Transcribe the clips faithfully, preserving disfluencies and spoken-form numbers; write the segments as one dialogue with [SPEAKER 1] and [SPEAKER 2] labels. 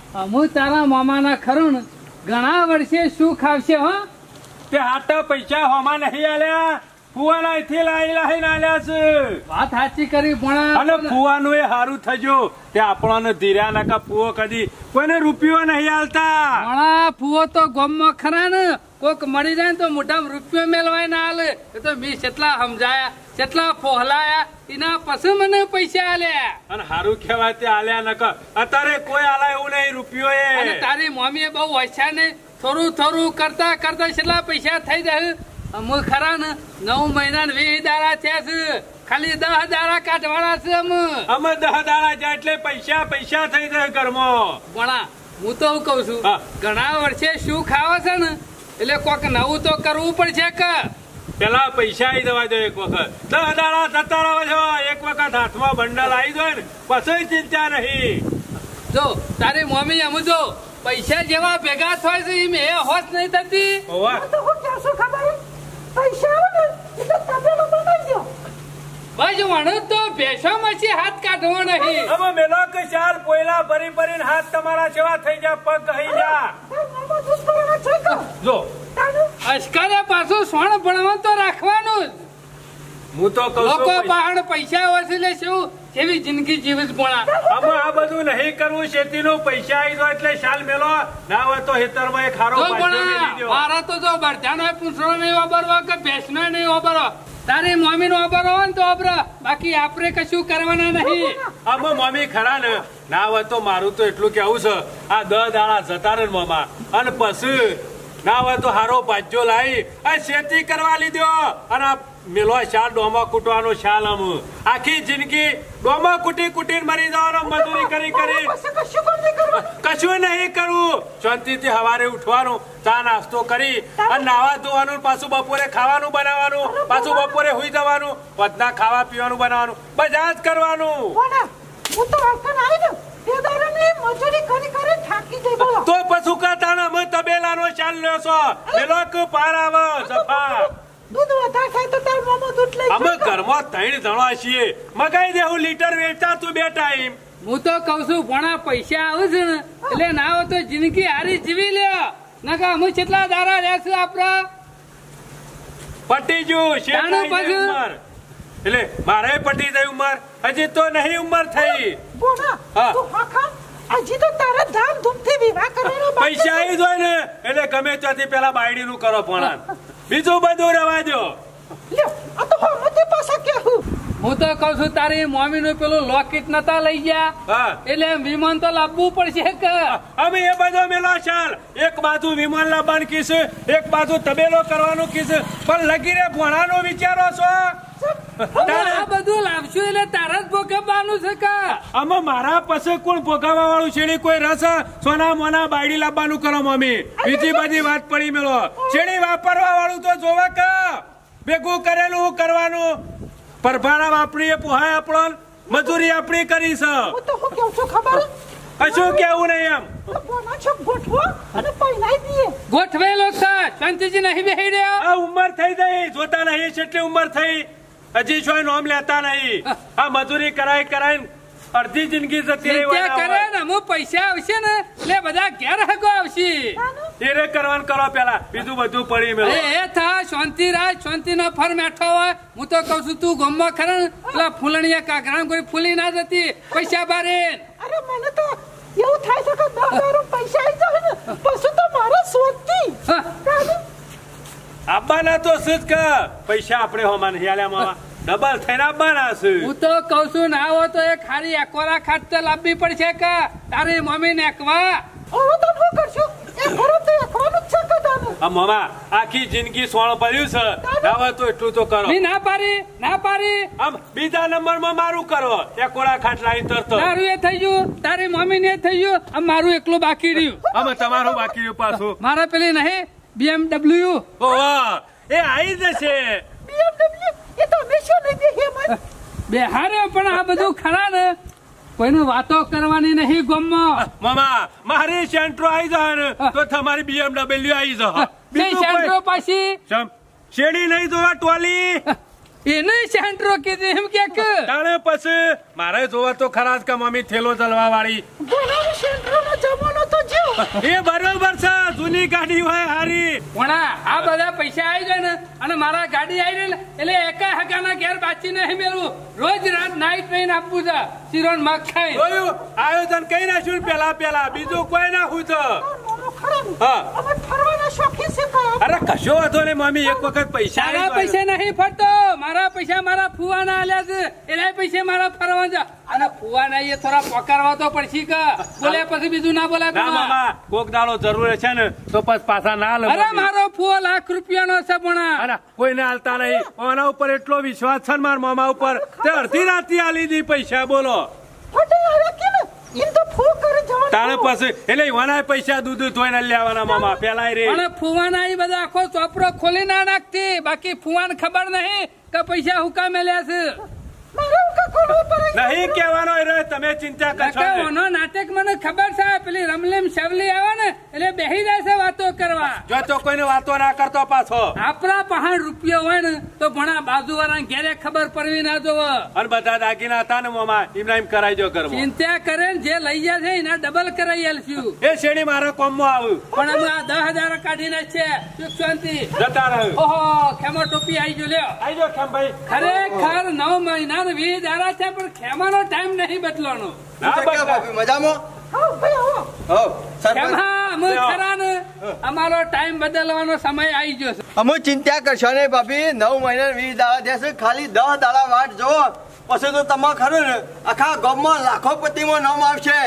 [SPEAKER 1] હું તારા મામાના ખરું ને ઘણા વર્ષે શું ખાવશે હો
[SPEAKER 2] તે હાટા પૈસા હોમાં નહીં આલ્યા ફુવાના અહીંથી લાઈ લાઈને આલ્યા છે
[SPEAKER 1] વાત સાચી કરી પણ
[SPEAKER 2] અને ફુવાનું એ સારું થજો તે આપણને ધીર્યા નાકા ફુવો કદી કોઈને રૂપિયો નહીં આલતા
[SPEAKER 1] ઘણા ફુવો તો ગામમાં ખરા ને કોક મળી જાય ને તો મોઢામાં રૂપિયો મેળવાય ના હાલે એ તો મેં કેટલા સમજાયા કેટલા ફોહલાયા એના પછી મને પૈસા આલ્યા
[SPEAKER 2] અને સારું કહેવાય તે આલ્યા નકા અત્યારે કોઈ આલા એવું નહીં રૂપિયો
[SPEAKER 1] અને
[SPEAKER 2] એ
[SPEAKER 1] તારી મમ્મીએ બહુ હોશિયાર ને થોડું થોડું કરતા કરતા કેટલા પૈસા થઈ જાય અમુક ખરા ને નવ મહિના ને વીસ દાડા થયા છે ખાલી દસ દાડા કાઢવાના છે અમે
[SPEAKER 2] અમે દહ દાડા જાય એટલે પૈસા પૈસા થઈ જાય ઘરમાં
[SPEAKER 1] ભણા હું તો હું કઉ છું
[SPEAKER 2] હા.
[SPEAKER 1] ઘણા વર્ષે શું ખાવા છે ને એટલે કોક નવું તો કરવું પડશે કે
[SPEAKER 2] પેલા પૈસા આવી જવા દો એક વખત દહ દાડા જતા રહો છો એક વખત હાથમાં બંડલ આવી જાય ને પછી ચિંતા નહીં
[SPEAKER 1] જો તારી મમ્મી એમ જો પૈસા જેવા ભેગા થાય છે એમ એ હોશ નહીં થતી
[SPEAKER 2] ઓવા
[SPEAKER 3] તો હું ક્યાં શું ખબર પૈસા આવે ને એટલે તબેલો બનાવી દો
[SPEAKER 1] બસ વણ તો ભેસો માંથી હાથ કાઢવો નહીં
[SPEAKER 2] અમે મેલો કે ચાલ પોયલા ભરી ભરીને હાથ તમારા સેવા થઈ જા પગ કહી જા
[SPEAKER 3] મામા દૂધ ભરવા છે કે
[SPEAKER 2] જો
[SPEAKER 1] અશ્કરે પાછું સોણ ભણવા તો રાખવાનું જ
[SPEAKER 2] હું તો કહું
[SPEAKER 1] લોકો
[SPEAKER 2] છું
[SPEAKER 1] બહાર પૈસા વસૂલે શું જેવી જિંદગી જીવીસ ભણા
[SPEAKER 2] અમે આ બધું નહીં કરવું શેતીનું પૈસા આવી જાય એટલે શાલ મેલો ના હોય તો હેતરમાં એક હારો
[SPEAKER 1] જો
[SPEAKER 2] પાછો
[SPEAKER 1] ભણા
[SPEAKER 2] મેલી દ્યો.
[SPEAKER 1] મારા તો જો બરજાનો પૂંછડો નહીં વાપરવા કે ભેંસનો નહીં વાપરવા તારી મમ્મી નો વાપરવો હોય ને તો વાપરો બાકી આપણે કશું કરવાના નહીં
[SPEAKER 2] અમે મમ્મી ખરા ને ના હોય તો મારું તો એટલું કેવું છે આ દસ દાડા જતા રહે ને મામા અને પછી ના હોય તો હારો ભાજ્યો લાવી આ શેતી કરવા લીધો અને આ મેલો શાલ ડોમા કૂટવાનો શાલ આમ આખી જિંદગી ડોમા કૂટી કૂટીને મરી જવાનો મજૂરી કરી કરી
[SPEAKER 3] પછી કશું કોમ નહીં કરવું
[SPEAKER 2] કશું નહીં કરવું શાંતિથી સવારે ઉઠવાનું ચા નાસ્તો કરી અને નાવા ધોવાનું પાછું બપોરે ખાવાનું બનાવવાનું પાછું બપોરે હુઈ જવાનું બધા ખાવા પીવાનું બનાવવાનું બધા જ કરવાનું
[SPEAKER 3] બોલા હું તો વાકન આવી દઉં તે દાડાની મજૂરી કરી કરી થાકી જઈ બોલો
[SPEAKER 2] તો પશુ કાતાના અમે તબેલાનો ચાલ લ્યો છો પેલો કે પાર આવે સફા
[SPEAKER 3] દૂધ વધારે થાય તો તાર મામા દૂધ લઈ
[SPEAKER 2] અમે ઘરમાં ત્રણ જણા છીએ મગાઈ દેવું લીટર વેચતા તું બે ટાઈમ
[SPEAKER 1] હું તો કઉ છું ભણા પૈસા આવે છે ને એટલે ના હોય તો જિંદગી હારી જીવી લે નકા અમે કેટલા દાડા રહેશે આપડા
[SPEAKER 2] પટી ગયું છે
[SPEAKER 1] તાણું પાછું.
[SPEAKER 2] ઉંમર એટલે મારે પટી જાય ઉંમર હજી તો નહીં ઉંમર થઈ
[SPEAKER 3] બોલા
[SPEAKER 2] હા.
[SPEAKER 3] તું હાખા હજી તો તારા ધામ ધૂમથી વિવાહ કરવાનો બાકી
[SPEAKER 2] પૈસા
[SPEAKER 3] છે.
[SPEAKER 2] આવી જાય ને એટલે ગમે ત્યાંથી પેલા બાયડી નું કરો પણ બીજું બધું રવા દો
[SPEAKER 3] લ્યો આ તો હમતે પાછા કેવું
[SPEAKER 1] હું તો કઉ છું તારી મમ્મી નું પેલું લોકેટ નતા લઈ ગયા
[SPEAKER 2] હા
[SPEAKER 1] એટલે વિમાન તો લાવવું પડશે કે
[SPEAKER 2] અમે એ બધો મેલો ચાલ એક બાજુ વિમાન લાવવાનું કીસ એક બાજુ તબેલો કરવાનું કીસ પણ લગીરે ભણાનો વિચારો છો
[SPEAKER 1] હવે આ બધું લાવશું એટલે તારા જ ભોગવવાનું છે કે
[SPEAKER 2] આમાં મારા પાસે કોણ ભોગાવા વાળું છેડી કોઈ રસ સોના મોના બાયડી લાવવાનું કરો મમ્મી બીજી બધી વાત પડી મેલો છેડી વાપરવા વાળું તો જોવા કે ભેગું કરેલું કરવાનું પરભારા વાપરીએ પોહાય આપણો મજૂરી આપણી કરી છે
[SPEAKER 3] હું તો હું કેવું છું ખબર
[SPEAKER 2] કશું કેવું નહીં એમ
[SPEAKER 3] તો બોના છો ગોઠવો અને પૈનાઈ દઈએ
[SPEAKER 1] ગોઠવેલો છે શાંતિજી નહીં બેહી રહ્યો
[SPEAKER 2] આ ઉંમર થઈ ગઈ જોતા નહીં કેટલી ઉંમર થઈ હજી છો નોમ લેતા નહીં આ મજૂરી કરાય કરાય અડધી જિંદગી જતી રહી
[SPEAKER 1] ચિંતા
[SPEAKER 2] હોય
[SPEAKER 1] કરે ને અમુક પૈસા આવશે ને એટલે બધા ઘેર હગો આવશે
[SPEAKER 2] ધીરે કરવાનું કરો પેલા બીજું બધું પડી મેળો
[SPEAKER 1] એ એ થા શાંતિ રાખ શાંતિ ના ફર બેઠો હોય હું તો કઉ છું તું ગમવા ખરા ને પેલા ફૂલણીયા કાકરા કોઈ ફૂલી ના જતી પૈસા બારે
[SPEAKER 3] અરે મને તો એવું થાય છે કે દસ હજાર પૈસા આવી જાય ને પછી તો મારે સોચતી
[SPEAKER 2] આપવાના તો શું જ કે પૈસા આપણે હોમાં નહીં આલ્યા મામા ડબલ થઈને આપવાના છે
[SPEAKER 1] હું તો કઉ છું ના હોય તો એક ખારી એકોરા ખાટ તો લાવવી પડશે કે તારી મમ્મી ને એકવા
[SPEAKER 3] હવે તો શું કરશું એ ખરો તો એકવાનું જ છે કે તાનું
[SPEAKER 2] આ મામા આખી જિંદગી સોણ પડ્યું છે ના હોય તો એટલું તો કરો
[SPEAKER 1] ની ના પારી ના પારી
[SPEAKER 2] આમ બીજા નંબર માં મારું કરો એક કોળા ખાટ લાવી તરત
[SPEAKER 1] તારું એ થઈ ગયું તારી મમ્મી ને થઈ ગયું આમ મારું એકલું બાકી રહ્યું
[SPEAKER 2] આમાં તમારું બાકી રહ્યું પાછું
[SPEAKER 1] મારા પેલી નહીં બીએમડબલ્યુ
[SPEAKER 2] ઓ વાહ એ આવી જશે
[SPEAKER 3] બીએમડબલ્યુ એ તો હંમેશા નહીં દેખે મન
[SPEAKER 1] બેહારે પણ આ બધું ખરા ને કોઈનું વાતો કરવાની નહીં ગમમાં
[SPEAKER 2] મામા મારી સેન્ટ્રો આવી જાય ને તો તમારી બીએમડબલ્યુ આવી જાય બીજું
[SPEAKER 1] સેન્ટ્રો
[SPEAKER 2] કોઈ
[SPEAKER 1] પાછી
[SPEAKER 2] ચમ, શેરડી નહીં જોવા ટોલી
[SPEAKER 1] એને સેન્ટ્રો કીધું એમ કે
[SPEAKER 2] તાણે પછી મારે જોવા તો ખરા જ કે મમ્મી થેલો ચલવા વાળી
[SPEAKER 3] બોલાવું સેન્ટ્રોનો જમાનો
[SPEAKER 2] એ બરોબર છે જૂની ગાડી હોય હારી
[SPEAKER 1] પણ આ બધા પૈસા આવી જાય ને અને મારા ગાડી આવી ને એટલે એકા હગાના ઘેર બાચી નહીં મેળવું રોજ રાત નાઈટ ટ્રેન આપવું છે શિરોન મગ ખાઈ
[SPEAKER 2] જોયું આયોજન કઈ નાખ્યું પેલા પેલા બીજું કોઈ નાખું છે હા અરે કશો વાંધો નહીં મમ્મી એક વખત પૈસા
[SPEAKER 1] મારા પૈસા નહીં ફરતો મારા પૈસા મારા ફુવાના આલ્યા છે એના પૈસા મારા ફરવા છે અને ફુવાના એ થોડા પકડવા તો પડશે કે બોલે પછી બીજું ના બોલે
[SPEAKER 2] ના મામા કોક દાડો જરૂર છે ને તો પછી પાછા ના લે
[SPEAKER 1] અરે મારો ફુવો લાખ રૂપિયાનો છે પણ
[SPEAKER 2] કોઈને હાલતા નહીં આના ઉપર એટલો વિશ્વાસ છે મારા મામા ઉપર તે અડધી રાતે આલી દી પૈસા બોલો તારે પાસે એટલે વાના પૈસા દૂધ ધોઈને લેવાના મામા પેલા રે
[SPEAKER 1] અને ફુવાના એ બધા આખો ચોપરો ખોલી ના નાખતી બાકી ફુવાને ખબર નહીં કે પૈસા હુકા મેલ્યા છે
[SPEAKER 2] નહીં કેવાનો રે તમે ચિંતા કરશો
[SPEAKER 1] ઓનો નાટક મને ખબર છે પેલી રમલેમ શવલી આવે ને એટલે બેહી જાય છે વાતો કરવા
[SPEAKER 2] જો તો કોઈને વાતો ના કરતો પાછો
[SPEAKER 1] આપણા પહાડ રૂપિયો હોય ને તો ભણા બાજુવાળા ઘેરે ખબર પડવી ના જોવે
[SPEAKER 2] અને બધા દાગીના હતા ને મામા એમને એમ કરાઈ જો કરવો
[SPEAKER 1] ચિંતા કરે જે લઈ જાય છે એના ડબલ કરાઈ આલશું
[SPEAKER 2] એ શેડી મારા કોમમાં આવું
[SPEAKER 1] પણ અમે આ દસ હજાર કાઢીને છે સુખ શાંતિ
[SPEAKER 2] જતા રહ્યો
[SPEAKER 1] ઓહો ખેમો ટોપી આવી જો લ્યો
[SPEAKER 2] આવી જો ખેમ ભાઈ
[SPEAKER 1] ખરેખર નવ મહિના વીસ દાડા છે પણ ખેમાનો ટાઈમ નહીં બદલવાનો
[SPEAKER 4] મજામાં
[SPEAKER 1] અમારો ટાઈમ બદલવાનો સમય આવી ગયો છે
[SPEAKER 4] અમુ ચિંતા કરશો ને ભાભી નવ મહિના વીસ દાડા થશે ખાલી દસ દાડા વાટ જોવો પછી તો તમારે ખરું ને આખા ગામમાં લાખો પતિમાં નામ આવશે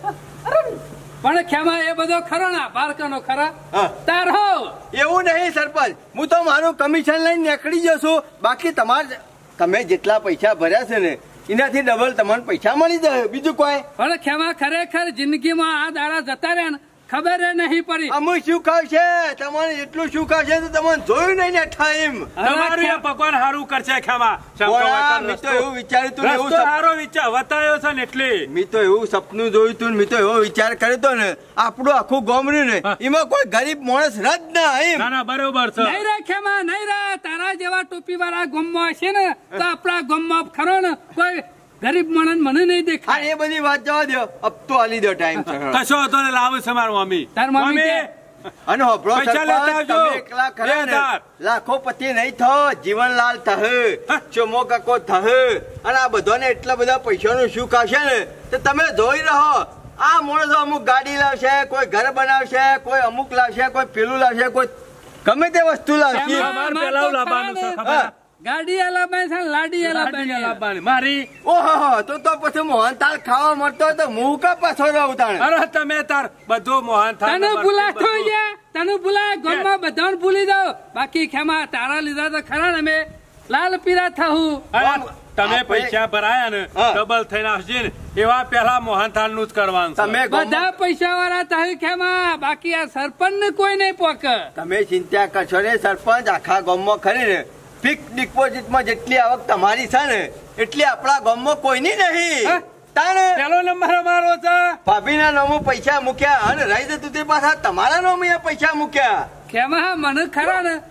[SPEAKER 1] પણ ખેમા એ બધો ખરો ને બાળકોનો ખરા તાર હો
[SPEAKER 4] એવું નહીં સરપંચ હું તો મારું કમિશન લઈને નીકળી જશું બાકી તમારે તમે જેટલા પૈસા ભર્યા છે ને એનાથી ડબલ તમને પૈસા મળી જાય બીજું કોઈ
[SPEAKER 1] પણ ખેમા ખરેખર જિંદગીમાં આ દાડા જતા રહ્યા ને ખબર નહીં પડી
[SPEAKER 4] અમુક શું ખાવશે તમારે એટલું શું ખાવશે તો તમને જોયું નહીં ને ટાઈમ
[SPEAKER 2] તમારું ભગવાન સારું કરશે ખેમા
[SPEAKER 4] મેં તો એવું વિચાર્યું તું એવું
[SPEAKER 2] સારો વિચાર વતાયો છે ને એટલે
[SPEAKER 4] મેં તો એવું સપનું જોયું તું મેં તો એવો વિચાર કર્યો તો ને આપણું આખું ગામ રહ્યું ને એમાં કોઈ ગરીબ માણસ રદ ના એમ
[SPEAKER 2] ના ના બરોબર છે
[SPEAKER 1] નહીં રે ખેમા નહીં રે તારા જેવા ટોપી વાળા ગામમાં હશે ને તો આપણા ગામમાં ખરો ને કોઈ ગરીબ માણસ મને નહીં દેખાય
[SPEAKER 4] એ બધી વાત જવા દો અબ તો આલી દો ટાઈમ
[SPEAKER 2] કશો હતો ને લાવ છે મારું મમ્મી
[SPEAKER 1] તાર મમ્મી
[SPEAKER 4] અને હોબળો એકલા ખરા લાખો પતિ નહીં થો જીવનલાલ થહ ચોમો કાકો થહ અને આ બધાને એટલા બધા પૈસાનું શું ખાશે ને તો તમે જોઈ રહો આ માણસો અમુક ગાડી લાવશે કોઈ ઘર બનાવશે કોઈ અમુક લાવશે કોઈ પેલું લાવશે કોઈ ગમે તે વસ્તુ લાવશે
[SPEAKER 2] પેલા લાવવાનું છે ખબર
[SPEAKER 1] ગાડી આલાબાઈ છે લાડી આલાબાઈ
[SPEAKER 2] મારી
[SPEAKER 4] ઓહો તો તો પછી મોહનથાળ ખાવા મળતો તો હું કા પાછો રહું તાણ
[SPEAKER 2] અરે તમે તાર બધું મોહનથાળ
[SPEAKER 1] તને ભૂલા થઈ ગયા તને ભૂલા ગામમાં બધાને ભૂલી જાવ બાકી ખેમા તારા લીધા તો ખરા ને અમે લાલ પીરા થવું
[SPEAKER 2] તમે પૈસા ભરાયા ને ડબલ થઈને આવશે ને એવા પેલા મોહનથાળ નું જ કરવાનું
[SPEAKER 4] તમે
[SPEAKER 1] બધા પૈસા વાળા થયું ખેમા બાકી આ સરપંચ ને કોઈ નહીં પોક
[SPEAKER 4] તમે ચિંતા કરશો ને સરપંચ આખા ગામમાં ખરી ને ફિક્સ ડિપોઝિટમાં જેટલી આવક તમારી છે ને એટલી આપણા ગામમાં કોઈની નહીં
[SPEAKER 2] પેલો નંબર અમારો છે
[SPEAKER 4] ભાભીના નામો પૈસા મૂક્યા અને રહી જતું તે પાછા તમારા નામે પૈસા મૂક્યા
[SPEAKER 1] કેમાં મને ખરા ને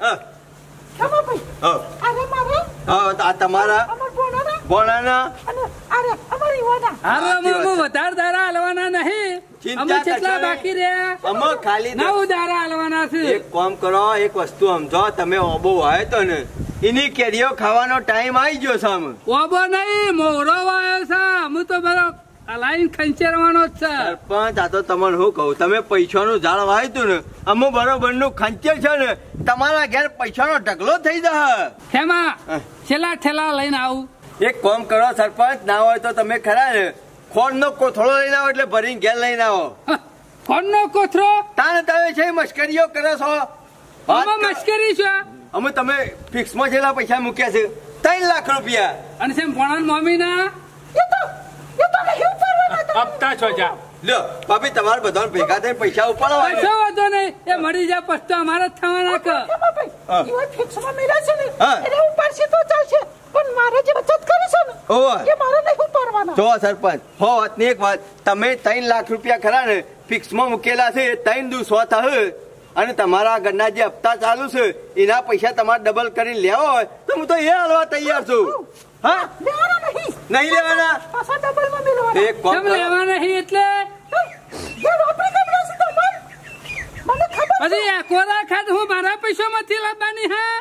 [SPEAKER 4] તમારા બોણાના
[SPEAKER 1] વધારે દારા હાલવાના નહીં અમે કેટલા બાકી રહ્યા
[SPEAKER 4] અમે ખાલી
[SPEAKER 1] નવ દારા હાલવાના છે
[SPEAKER 4] એક કામ કરો એક વસ્તુ સમજો તમે ઓબો વાયો તો ને એની કેરીઓ ખાવાનો ટાઈમ આવી ગયો છે અમે
[SPEAKER 1] ઓબો નહીં મોરો વાયો છે અમે તો બધો લાઈન ખંચેરવાનો જ છે
[SPEAKER 4] સરપંચ આ તો તમને શું કહું તમે પૈસાનું ઝાડ વાવ્યું તું ને અમે બરોબર નું ખંચેર છે ને તમારા ઘેર પૈસાનો ઢગલો થઈ જશે
[SPEAKER 1] ખેમા છેલ્લા ઠેલા લઈને આવું
[SPEAKER 4] એક કામ કરો સરપંચ ના હોય તો તમે ખરા ને ખોડ નો કોથળો લઈને આવો એટલે ભરીને ઘેર લઈને આવો
[SPEAKER 1] ખોડ નો કોથળો
[SPEAKER 4] તાને તમે છે મશ્કરીઓ કરો છો
[SPEAKER 1] મશ્કરી છો
[SPEAKER 4] અમે તમે ફિક્સ માં છેલ્લા પૈસા મૂક્યા છે ત્રણ લાખ રૂપિયા
[SPEAKER 1] અને સેમ ભણા મમ્મી ના
[SPEAKER 2] હપ્તા છો જા
[SPEAKER 4] લ્યો ભાભી તમારે બધા ભેગા થઈને પૈસા ઉપાડવા
[SPEAKER 1] પૈસા વાંધો નહીં એ મળી જાય પછી તો અમારે જ થવાના કે
[SPEAKER 3] ફિક્સમાં મેળા છે ને એટલે ઉપાડશે તો ચાલશે પણ મારે જે બચત કરી છે ને એ મારે નહીં ઉપાડવાના
[SPEAKER 4] જો સરપંચ હો વાતની એક વાત તમે ત્રણ લાખ રૂપિયા ખરા ને ફિક્સમાં મૂકેલા છે ત્રણ દિવસ થશે અને તમારા ઘરના જે હપ્તા ચાલુ છે એના પૈસા તમારે ડબલ કરીને લેવા હોય તો હું તો એ હાલવા તૈયાર છું હા નહીં લેવાના
[SPEAKER 3] પાછા ડબલમાં મેળવાના
[SPEAKER 4] એક કોમ
[SPEAKER 1] લેવાના નહીં એટલે પછી એકોરા ખાત હું મારા પૈસામાંથી લાવવાની હા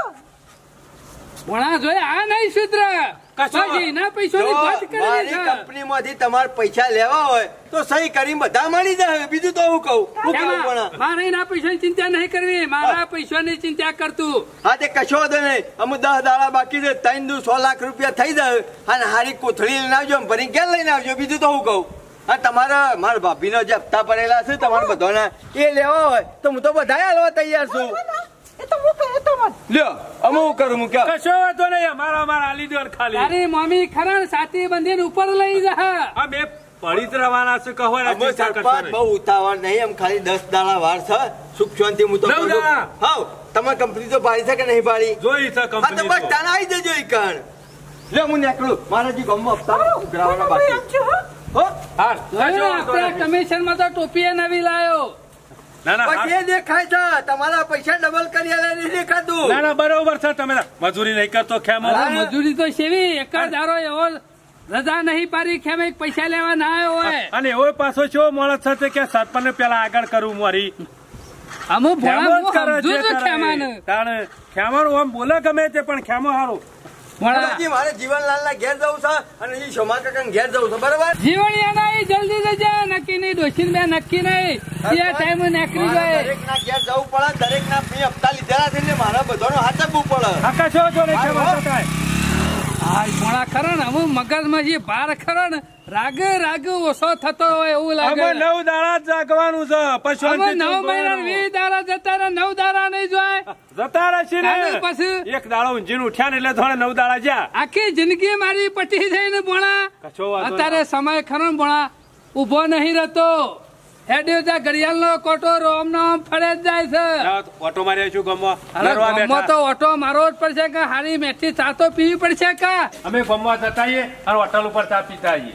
[SPEAKER 1] ભણા જોઈ આ નહીં સુધર એના પૈસાની વાત કરી છે
[SPEAKER 4] કંપનીમાંથી તમારે પૈસા લેવા હોય તો સહી કરી બધા મળી જાય બીજું તો હું કહું
[SPEAKER 1] મારે એના પૈસાની ચિંતા નહીં કરવી મારા પૈસાની ચિંતા કરતું
[SPEAKER 4] હા તે કશો વાંધો નહીં અમે દસ દાડા બાકી છે ત્રણ દુ સો લાખ રૂપિયા થઈ જાય અને હારી કોથળી લઈને આવજો ભરી ક્યાં લઈને આવજો બીજું તો હું કહું હા તમારા મારા ભાભીનો જે હપ્તા પડેલા છે તમારા બધાના એ લેવા હોય તો હું તો બધા હાલવા તૈયાર છું લ્યો અમે હું કરું હું ક્યાં
[SPEAKER 2] કશો વાંધો નહીં અમારા અમારા આલી દો ખાલી
[SPEAKER 1] તારી મમ્મી ખરા સાથી બંધીને ઉપર લઈ જા
[SPEAKER 2] અમે પડી રવાના છે કહો
[SPEAKER 4] બહુ ઉતાવળ નહીં એમ ખાલી દસ દાડા વાર છે સુખ શાંતિ હું તો હા તમારી કંપની તો પાડી છે કે નહીં પાડી
[SPEAKER 2] જોઈ છે કંપની
[SPEAKER 4] હા તો બસ તાણ આવી જજો ઈ કણ લે હું નીકળું મારા જે ગમો હપ્તા ઉઘરાવાના બાકી હો
[SPEAKER 2] હા
[SPEAKER 1] આપણે કમિશન માં તો ટોપી નવી લાયો
[SPEAKER 2] ના ના
[SPEAKER 4] એ દેખાય છે તમારા પૈસા ડબલ કરી આલે નહીં દેખાતું
[SPEAKER 2] ના ના બરોબર છે તમે મજૂરી નહીં કરતો ખેમો
[SPEAKER 1] મજૂરી તો સેવી એક જ ધારો એવો રજા નહીં પાડી ખેમે પૈસા લેવા ના આવ્યો હોય
[SPEAKER 2] અને એવો પાછો છો મોળસ થશે કે સરપંચ પેલા આગળ કરું મારી
[SPEAKER 1] અમુ ભોળા સમજુ છું ખેમાને
[SPEAKER 2] તાણે ખેમાનું આમ બોલે ગમે તે પણ ખેમો હારું
[SPEAKER 4] મારે જીવનલાલ ના ઘેર જવું છે અને સોમા કાકા ઘેર જવું છે બરાબર
[SPEAKER 1] જીવણિયા જલ્દી જજે નક્કી નહીં ડોશીન બે નક્કી નહીં એ ટાઈમ નીકળી જાય
[SPEAKER 4] દરેક ના ઘેર જવું પડે દરેક ના ફી હપ્તા લીધેલા છે મારા બધાનો હાથ આપવું પડે
[SPEAKER 2] આકાશો જોડે છે
[SPEAKER 1] હા ભોળા ખરો ને અમુક મગજમાં જે ભાર ખરો ને રાગ રાગ ઓછો થતો હોય એવું લાગે
[SPEAKER 2] નવ દાડા જાગવાનું છે પછી
[SPEAKER 1] નવ મહિના વીસ દાડા જતા ને નવ દાડા નહીં જોય
[SPEAKER 2] જતા રહેશે ને
[SPEAKER 1] પછી
[SPEAKER 2] એક દાડો ઊંઝીને ઉઠ્યા ને એટલે થોડા નવ દાડા જ્યાં
[SPEAKER 1] આખી જિંદગી મારી પટી થઈ ને ભોળા અત્યારે સમય ખરો ને ભોળા ઉભો નહીં રહેતો હેડ્યો જા ઘડિયાળ નો કોટો રોમ નો ફળે જ જાય છે
[SPEAKER 2] ઓટો માર્યા છું ગમો
[SPEAKER 1] ગમો તો ઓટો મારવો જ પડશે કે હારી મેઠી ચા તો પીવી પડશે કા
[SPEAKER 2] અમે ગમવા જતા આવીએ અને હોટલ ઉપર ચા પીતા આવીએ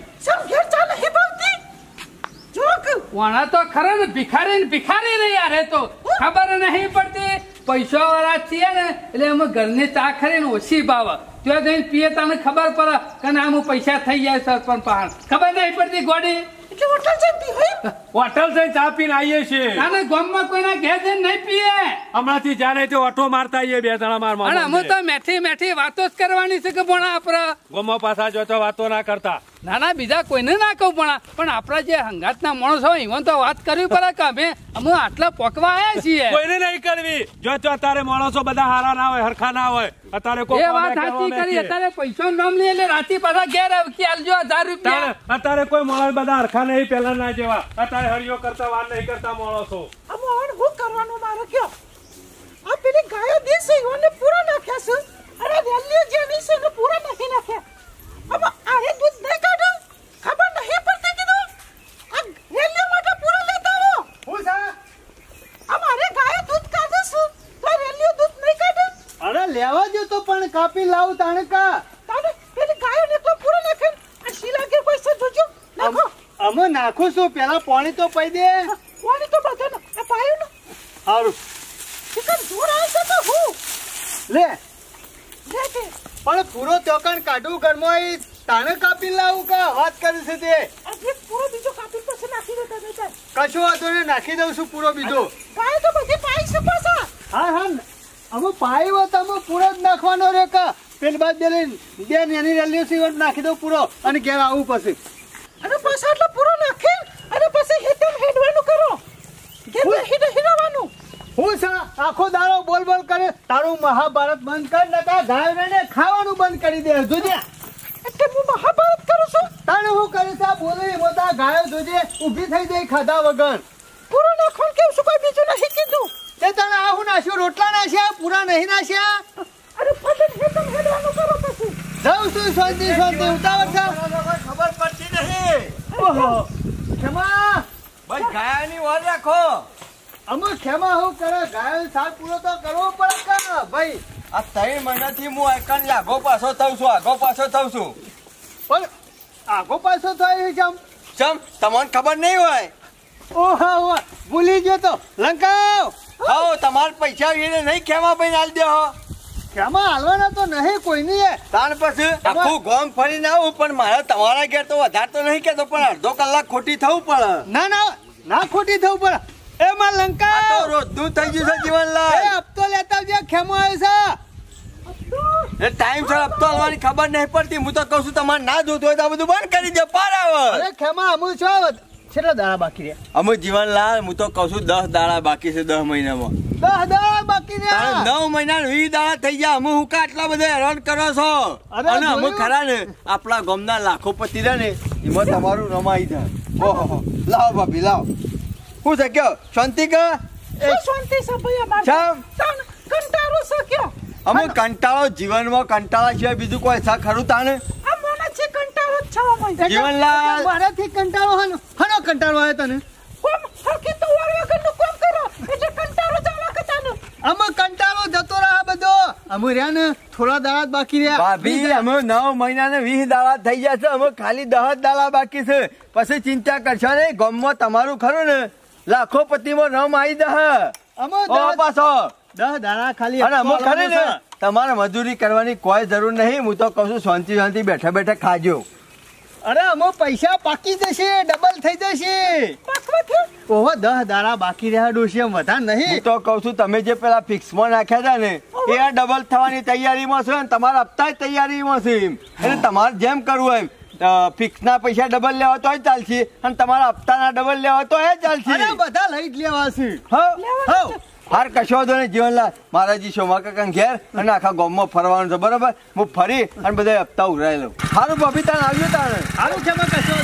[SPEAKER 1] વણા તો ખરા ને ભિખારી ને ભિખારી રહી યાર તો ખબર નહીં પડતી પૈસા વાળા છીએ ને એટલે અમે ઘરની ચા ખરી ને ઓછી ભાવ ત્યાં જઈને પીએ તને ખબર પડે કે આમ પૈસા થઈ જાય સરપંચ પહાડ ખબર નહીં પડતી ગોડી
[SPEAKER 2] હોટલ જઈને ચા પીને આવીએ છીએ
[SPEAKER 1] ગામમાં કોઈના ઘેર જઈને નહીં પીએ
[SPEAKER 2] હમણાંથી જયારે તે ઓટો મારતા આવીએ બે જણા માર
[SPEAKER 1] અમે તો મેઠી મેઠી વાતો જ કરવાની છે કે ભણા આપડે
[SPEAKER 2] ગમો પાછા જો તો વાતો ના કરતા
[SPEAKER 1] ના ના બીજા કોઈને ના કહું પણ પણ આપડા જે હંગાત ના માણસ હોય એમાં તો વાત કરવી પડે કે અમે અમે આટલા પોકવા આવ્યા છીએ
[SPEAKER 2] કોઈને નહીં કરવી જો તો અત્યારે માણસો બધા હારા ના હોય હરખા ના હોય અત્યારે કોઈ
[SPEAKER 1] એ વાત સાચી કરી અત્યારે પૈસા નામ લે એટલે રાતી પાછા ઘેર આવી આલજો હજાર રૂપિયા
[SPEAKER 2] અત્યારે કોઈ માણસ બધા હરખા નહીં પેલા ના જેવા અત્યારે હરિયો કરતા વાર નહીં કરતા માણસો
[SPEAKER 3] અમોણ હું કરવાનું મારે કયો આ પેલી ગાયો દેશ ઓને પૂરા નાખ્યા છે અરે રેલિયો જે નહીં છે ને પૂરા નથી નાખ્યા अब आरे दूध नहीं काटो खबर नहीं पड़ती कि तो अब रेलियो मोटा पूरा लेता हो
[SPEAKER 4] हो सा
[SPEAKER 3] हमारे गाय दूध काटे सु तो रेलियो दूध नहीं काटे
[SPEAKER 4] अरे लेवा जो तो पण कापी लाव ताणे का
[SPEAKER 3] ताणे पेली गाय ने तो पूरा नाखे आ शीला के पैसे જોજો નાખો
[SPEAKER 4] અમે નાખો છો પેલા પાણી તો પઈ દે
[SPEAKER 3] પાણી તો બધે ને આ પાયું ને
[SPEAKER 4] હારું
[SPEAKER 3] ચિકન જોર આવે તો હું
[SPEAKER 4] લે
[SPEAKER 3] લે કે
[SPEAKER 4] પણ પૂરો ચોકન કાઢું ઘરમાં તાણે કાપી લાવું કા વાત કરી છે તે
[SPEAKER 3] અરે પૂરો બીજો કાપી પછી નાખી દેતા બેટા
[SPEAKER 4] કશો વાંધો ને નાખી દઉં છું પૂરો બીજો
[SPEAKER 3] ગાય તો બધી પાઈ છે પાછા
[SPEAKER 4] હા હા અમે પાયો તો અમે પૂરો જ નાખવાનો રે કા પેલ બાદ દે લઈને બે નાની રેલિયો સીવટ નાખી દઉં પૂરો અને ઘેર આવું પછી
[SPEAKER 3] અને પાછા એટલે પૂરો નાખી અને પછી હેતમ હેડવાનું કરો ઘેર હેડ હેડવાનું
[SPEAKER 4] હું સા આખો દાડો બોલ બોલ કરે તારું મહાભારત બંધ કર નકા ગાયને ખાવાનું બંધ કરી દે જોજે
[SPEAKER 3] એટલે હું મહાભારત કરું છું
[SPEAKER 4] તાણે હું કરે સા બોલે મોટા ગાયો જોજે ઊભી થઈ જાય ખાધા વગર
[SPEAKER 3] પૂરો નાખો કેવું શું કોઈ બીજું નહીં કીધું
[SPEAKER 4] તે તને આહું નાખ્યું રોટલા નાખ્યા પૂરા નહીં નાખ્યા
[SPEAKER 3] અરે ફટક હેતમ હેડવાનું કરો પછી
[SPEAKER 4] જાઉં છું શાંતિ શાંતિ ઉતાવળ છે ખબર પડતી નહીં ઓહો ખેમા ભાઈ ગાયાની ઓર રાખો અમે ખેમા હું કરે ગાયો સાત પૂરો તો કરવો પડે કા ભાઈ આ ત્રણ મહિનાથી હું એકણ આગો પાછો થઉં છું આગો પાછો થઉં છું પણ આગો પાછો થાય ચમ ચમ તમને ખબર નહીં હોય ઓહો ભૂલી ગયો તો લંકાવ આવો તમારા પૈસા એને નહીં ખેમા ભાઈ આલ દે હો ખેમા હાલવાના તો નહીં કોઈ નહીં તાણ પછી આખું ગામ ફરીને આવું પણ મારે તમારા ઘેર તો વધારે તો નહીં કેતો પણ અડધો કલાક ખોટી થવું પડે ના ના ના ખોટી થવું પડે
[SPEAKER 5] એ માં લંકા
[SPEAKER 4] આ તો રોજનું થઈ ગયું છે જીવનલાલ.
[SPEAKER 5] એ હપ્તો લેતા આવજે, ખેમો આવ્યો છે.
[SPEAKER 4] એ ટાઈમ સર હપ્તો આવવાની ખબર નહીં પડતી. હું તો કહું છું તમારે ના જોતું હોય તો આ બધું બંધ કરી દે. પાર આવે.
[SPEAKER 5] અરે ખેમા અમુ છો કેટલા દાડા બાકી રહ્યા?
[SPEAKER 4] અમુક જીવનલાલ હું તો કહું છું દસ દાડા બાકી છે. દસ મહિનામાં
[SPEAKER 5] દસ દાડા બાકી રહ્યા.
[SPEAKER 4] નવ મહિના વીસ દાડા થઈ ગયા. અમુ હું કા આટલા બધા હેરાન કરો છો? અને અમુક ખરા ને આપણા ગામના લાખો પતિ રહ્યા ને એમાં તમારું રમાઈ જાય. ઓહો લાવો ભાભી લાવો. શું છે કયો શાંતિ કે
[SPEAKER 3] શાંતિ છે ભાઈ અમારે કંટાળો છે કયો
[SPEAKER 4] અમુક કંટાળો જીવનમાં કંટાળા સિવાય બીજું કોઈ છે ખરું તાને?
[SPEAKER 3] આ મને છે કંટાળો જ છે
[SPEAKER 4] જીવનલાલ
[SPEAKER 5] મારાથી કંટાળો હનો હનો કંટાળો આવે તને?
[SPEAKER 3] કોમ હકી તો વાર વગરનું કોમ કરો એટલે કંટાળો જવા કતાનો.
[SPEAKER 5] અમે કંટાળો જતો રહે બધો. અમે રહ્યા ને થોડા દાડા બાકી રહ્યા.
[SPEAKER 4] ભાભી અમે નવ મહિના ને વીસ દાડા થઈ ગયા છે. અમે ખાલી દસ દાડા બાકી છે. પછી ચિંતા કરશો નહીં. ગામમાં તમારું ખરું ને લાખો પતિમાં નામ આવી દે.
[SPEAKER 5] અમે
[SPEAKER 4] પાછો
[SPEAKER 5] દસ દાડા ખાલી
[SPEAKER 4] અને અમુક ખરી ને તમારે મજૂરી કરવાની કોઈ જરૂર નહીં. હું તો કહું છું શાંતિ શાંતિ બેઠા બેઠા ખાજો.
[SPEAKER 5] અરે અમે પૈસા પાકી જશે, ડબલ થઈ જશે. ઓહો દસ દાડા બાકી રહ્યા ડોશી, એમ વધારે નહીં.
[SPEAKER 4] હું તો કહું છું તમે જે પેલા ફિક્સમાં નાખ્યા હતા ને એ આ ડબલ થવાની તૈયારીમાં છે. તમારા હપ્તા તૈયારીમાં છે. એટલે તમારે જેમ કરવું એમ ફિક્સ ના પૈસા ડબલ લેવા તો ચાલશે અને તમારા હપ્તાના ડબલ લેવા તો એ ચાલશે.
[SPEAKER 5] બધા લઈ જ લેવા છે.
[SPEAKER 4] હા હાર કશો વાંધો નહીં જીવનલાલ. મારાજી સોમા કાકા ઘેર અને આખા ગામમાં ફરવાનું છે. બરોબર હું ફરી અને બધા હપ્તા ઉઘરાઈ લઉં. સારું ભાભી તાને આવ્યું તાને
[SPEAKER 5] સારું છે કશો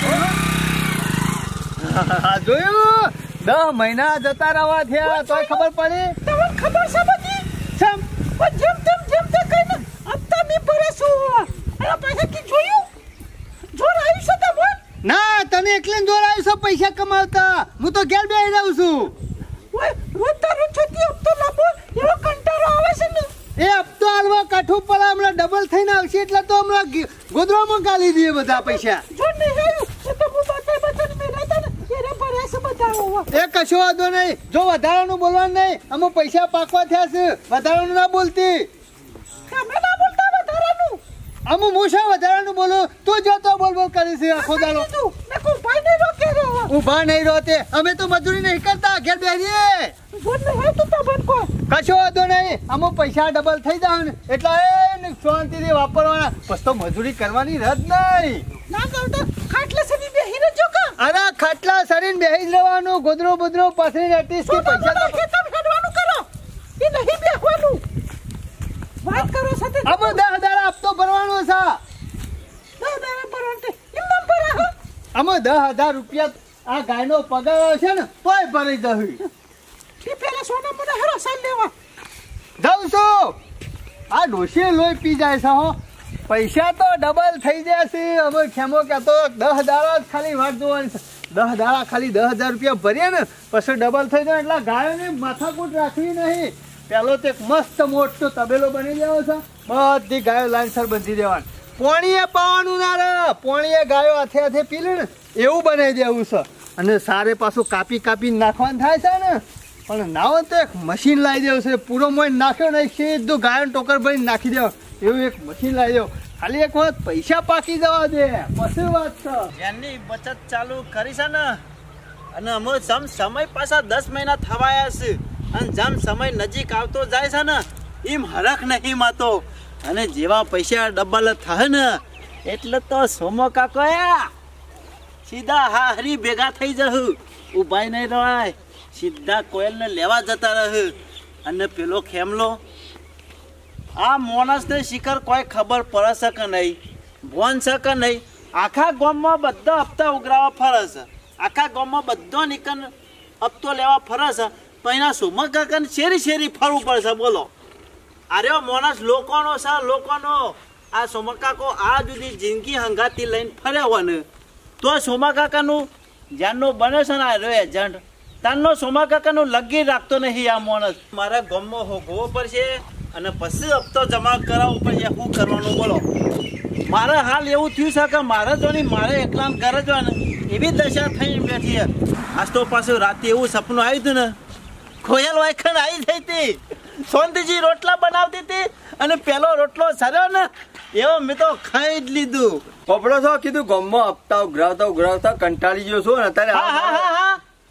[SPEAKER 5] જોયું દસ મહિના જતા રહેવા થયા તો ખબર પડી.
[SPEAKER 3] તમને ખબર છે બધી
[SPEAKER 5] સમ
[SPEAKER 3] પણ જેમ તેમ જેમ તે કઈને હપ્તા મી ભરે છું. અરે પૈસા કી જોયું જોર આવી છે તમને?
[SPEAKER 5] ના તને એકલે જોર આવ્યું છે પૈસા કમાવતા. હું તો ઘેર બેહી રહું છું.
[SPEAKER 3] ઓય રોજ તારો છતી હપ્તો લાવો એવો કંટાળો આવે છે ને.
[SPEAKER 5] એ હપ્તો હાલવા કાઠું પડે હમણાં ડબલ થઈને આવશે એટલે તો હમણાં ગોદરામાં ગાલી દઈએ બધા પૈસા.
[SPEAKER 3] જો નહીં આવ્યું તો હું બતાઈ બતાઈ મેલા હતા ને એને ભરે છે બતાવો.
[SPEAKER 5] એ કશો વાંધો નહીં. જો વધારાનું બોલવાનું નહીં. અમે પૈસા પાકવા થયા છે. વધારાનું ના બોલતી.
[SPEAKER 3] તમે ના બોલતા વધારાનું.
[SPEAKER 5] અમુ હું શું વધારાનું બોલું? તું જો તો બોલ બોલ કરી છે આખો દાડો.
[SPEAKER 3] મેં કોઈ ભાઈ નહીં રોકે રે.
[SPEAKER 5] ઉભા નહીં રોતે. અમે તો મજૂરી નહીં કરતા, ઘેર બેસીએ.
[SPEAKER 3] જો નહીં હોય તો તબન કો
[SPEAKER 5] કશો વાંધો નહીં. અમુક પૈસા ડબલ થઈ જાય ને એટલે એ શાંતિથી વાપરવાના. પછી તો મજૂરી કરવાની રદ નહીં.
[SPEAKER 3] ના કરતો ખાટલે સની બેહી રજો કા.
[SPEAKER 5] અરે ખાટલા સરીને બેહી જ રહેવાનું. ગોદરો બોદરો પાથરીને આર્ટિસ્ટ કે પૈસા તો
[SPEAKER 3] ખેતર હેડવાનું કરો. એ નહીં બેહવાનું. વાત કરો સાથે
[SPEAKER 5] અમે દસ દાડા હપ્તો ભરવાનો છે.
[SPEAKER 3] દસ દાડા ભરવાનું એમ નામ ભરા હો.
[SPEAKER 5] અમે દસ હજાર રૂપિયા આ ગાયનો પગાર છે ને તોય ભરી દઉં.
[SPEAKER 3] એ પેલા સોના મને હરો સાલ લેવા
[SPEAKER 5] જાઉં છું. આ ડોશી લોહી પી જાય છે હો. પૈસા તો ડબલ થઈ જશે. અમે ખેમો કહેતો દસ દાડા જ ખાલી વાત જોવાની છે. દસ દાડા ખાલી દસ હજાર રૂપિયા ભરીએ ને પછી ડબલ થઈ જાય એટલે ગાયોને માથાકૂટ રાખવી નહીં. પેલો તો એક મસ્ત મોટો તબેલો બની દેવો છે. બધી ગાયો લાઈનસર બંધી દેવાની. પોણીએ પાવાનું ના રે. પોણીએ ગાયો હાથે હાથે પી લે ને એવું બનાવી દેવું છે. અને સારે પાછું કાપી કાપી નાખવાનું થાય છે ને. પણ નાવો તો એક મશીન લાવી દેવું છે. પૂરો મોઈ નાખ્યો ને સીધું ગાયો ટોકર ભરીને નાખી દેવો એવું એક મશીન લાવી દેવું. ખાલી એક વખત પૈસા પાકી જવા દે પછી વાત છે.
[SPEAKER 6] એની બચત ચાલુ કરી છે ને અને અમે સમ સમય પાછા દસ મહિના થવાયા છે અને જેમ સમય નજીક આવતો જાય છે ને એમ હરખ નહીં માતો. અને જેવા પૈસા ડબલ થાય ને એટલે તો સોમો કાકો સીધા હા હરી ભેગા થઈ જશું. ઉભાઈ નહીં રવાય. સીધા કોયલને લેવા જતા રહે. અને પેલો ખેમલો આ માણસને શિખર કોઈ ખબર પડે છે કે નહીં, ભોન છે કે નહીં. આખા ગામમાં બધા હપ્તા ઉઘરાવા ફરે છે. આખા ગામમાં બધો નીકળ હપ્તો લેવા ફરે છે. પણ એના સોમા કાકાને શેરી શેરી ફરવું પડશે. બોલો અરે માણસ લોકોનો છે લોકોનો. આ સોમા કાકો આ જુદી જિંદગી હંગાતી લઈને ફર્યા હોય ને તો સોમા કાકાનું જ્યાંનો બને છે ને આ રહ્યો એજન્ટ તારનો સોમા કાકાનું લગી રાખતો નહીં આ માણસ. મારા ગામમાં હોગવો પડશે અને પછી હપ્તો જમા કરાવવો પડશે. શું કરવાનું બોલો? મારે હાલ એવું થયું છે કે મારે જો નહીં મારે એકલા ઘરે જો ને એવી દશા થઈ બેઠી. આજ તો પાછું રાતે એવું સપનું આવ્યું હતું ને કોયલ વાયખણ આવી થઈ હતી. સોનતીજી રોટલા બનાવતી હતી અને પેલો રોટલો સર્યો ને એવો મેં તો ખાઈ જ લીધું.
[SPEAKER 4] કપડો છો કીધું ગામમાં હપ્તા ઉઘરાવતા ઉઘરાવતા કંટાળી ગયો છું. અત્યારે
[SPEAKER 6] હા હા હા હા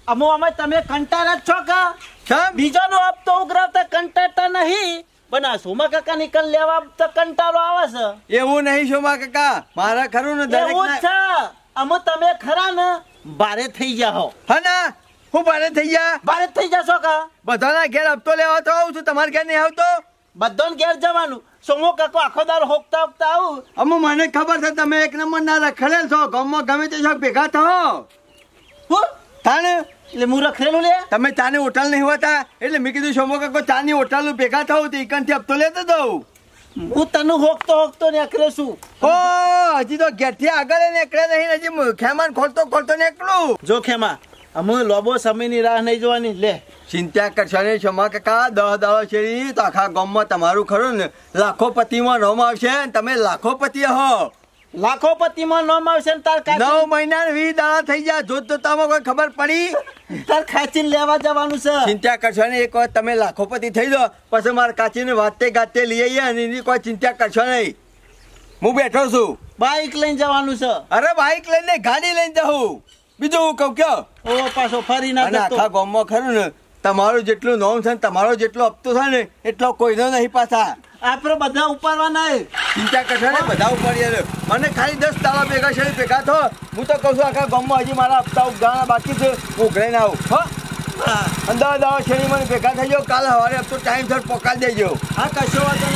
[SPEAKER 6] અમો અમે તમે કંટાળા જ છો કા
[SPEAKER 4] કેમ?
[SPEAKER 6] બીજાનો હપ્તો ઉઘરાવતા કંટાળતા નહીં પણ આ સોમા કાકા નીકળ લેવા તો કંટાળો આવે છે
[SPEAKER 4] એવું નહીં શોમા કાકા, મારા ખરું ને દરેક
[SPEAKER 6] એવું જ છે અમો તમે ખરા ને ભારે થઈ ગયા હો
[SPEAKER 4] હા ના હું ભારે થઈ ગયા
[SPEAKER 6] ભારે થઈ જશો કા
[SPEAKER 4] બધાના ઘેર હપ્તો લેવા તો આવું છું, તમારે ઘેર નહીં આવતો?
[SPEAKER 6] બધાને ઘેર જવાનું સોમો કાકો આખો દાર હોકતા હોકતા આવું
[SPEAKER 4] અમુ મને ખબર છે તમે એક નંબર ના રખડેલ છો, ગામમાં ગમે તે શોખ ભેગા થો
[SPEAKER 6] હું
[SPEAKER 4] તાને
[SPEAKER 6] એટલે હું રખડેલું લે
[SPEAKER 4] તમે ચાની હોટલ નહીં હોતા એટલે મેં કીધું શોમો કાકો ચાની હોટલ ભેગા થાવ તો ઈકનથી હપ્તો લેતો દઉં.
[SPEAKER 6] હું તને હોકતો હોકતો નીકળ્યો છું
[SPEAKER 4] ઓ હજી તો ઘેરથી આગળ નીકળે નહીં, હજી ખેમાન ખોલતો ખોલતો નીકળું.
[SPEAKER 6] જો ખેમા અમે લોબો સમયની રાહ નહીં જોવાની લે
[SPEAKER 4] ચિંતા કરશો ને શોમા કાકા, દહ દાડો શેરી તો આખા ગામમાં તમારું ખરું ને લાખોપતિમાં નામ આવશે ને તમે લાખોપતિ હો.
[SPEAKER 6] લાખોપતિમાં નામ આવશે ને તાર કાચી
[SPEAKER 4] નવ મહિના વીસ દાડા થઈ ગયા જોત જોતામાં કોઈ ખબર પડી?
[SPEAKER 6] તાર ખાચીને લેવા જવાનું છે
[SPEAKER 4] ચિંતા કરશો ને એક વાર તમે લાખોપતિ થઈ જાઓ પછી મારે કાચીને વાતે ગાતે લઈ આવીએ અને એની કોઈ ચિંતા કરશો નહીં. હું બેઠો છું.
[SPEAKER 6] બાઈક લઈને જવાનું છે
[SPEAKER 4] અરે બાઈક લઈને ગાડી લઈને જાઉં, બીજું હું કહું કયો?
[SPEAKER 6] ઓ પાછો ફરી ના
[SPEAKER 4] અને
[SPEAKER 6] જતો
[SPEAKER 4] આખા ગામમાં ખરું ને તમારું જેટલું નામ છે ને તમારો જેટલો હપ્તો છે ને એટલો કોઈનો નહીં પાછા.
[SPEAKER 6] આપડે બધા ઉપાડવાના
[SPEAKER 4] ચિંતા કરશો ને બધા ઉપર યાર. મને ખાલી દસ દાડા ભેગા છે ભેગા થો. હું તો કહું છું આખા ગામમાં હજી મારા હપ્તા ઉગાડવાના બાકી છે, હું ઉઘરાઈને આવું હો. અને દસ દાડા શેરી મને ભેગા થઈ જાઓ, કાલે સવારે હપ્તો ટાઈમસર પકાડી દેજો.
[SPEAKER 6] હા કશો વાંધો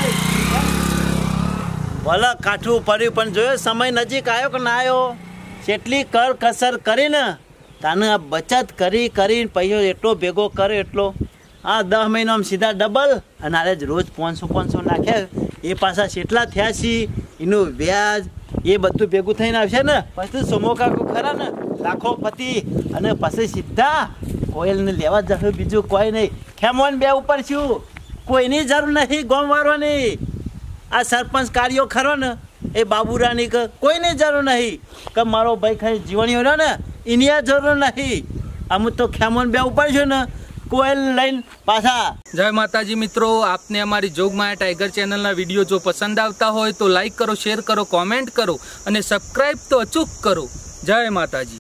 [SPEAKER 6] નહીં ભલે કાઠું પડ્યું પણ જોયો સમય નજીક આવ્યો કે ના આવ્યો જેટલી કર કસર કરીને તને આ બચત કરી કરીને પૈસો એટલો ભેગો કરે એટલો આ દસ મહિનામાં સીધા ડબલ અને આરે જ રોજ પાંચસો પાંચસો નાખ્યા એ પાછા કેટલા થયા છે એનું વ્યાજ એ બધું ભેગું થઈને આવશે ને પછી સોમો કાકો ખરા ને લાખોપતિ અને પછી સીધા કોયલને લેવા જશે, બીજું કોઈ નહીં. ખેમોન બે ઉપર છું, કોઈની જરૂર નહીં ગોમવાળવાની. આ સરપંચ કાર્યો ખરો ને એ બાબુરાની કે કોઈની જરૂર નહીં કે મારો ભાઈ ખાલી જીવણીઓ રહ્યો ને એની આ જરૂર નહીં. અમુક તો ખેમોન બે ઉપર છું ને કોયલ લઈને પાછા.
[SPEAKER 1] જય માતાજી મિત્રો, આપને અમારી જોગમાયા ટાઈગર ચેનલના વિડીયો જો પસંદ આવતા હોય તો લાઈક કરો, શેર કરો, કોમેન્ટ કરો અને સબસ્ક્રાઈબ તો અચૂક કરો. જય માતાજી.